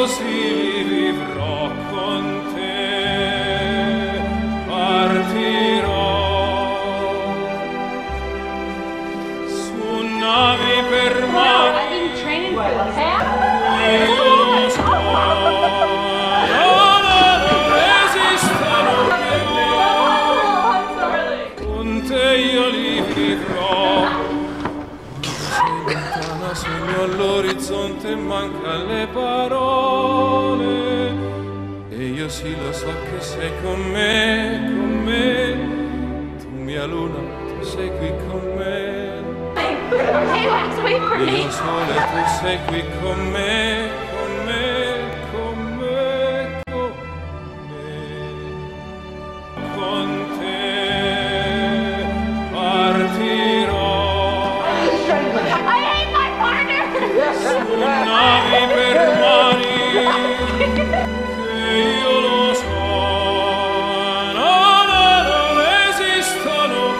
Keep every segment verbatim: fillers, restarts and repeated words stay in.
così vivrò con te, partirò su navi per mare. Io lo so, no, no, non esistono più, con te io li vivrò. Sei lontana, sogno all'orizzonte, manca le parole, e io sì lo so che sei con me, con me, tu mia luna, tu sei qui con me. Io sole, tu sei qui con me, con me, con me, con me. Con te partirò su navi per mari, che io lo so, no, no, non esistono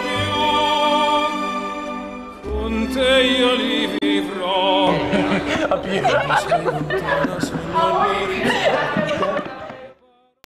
più, con te io li vivrò. Sei lontana,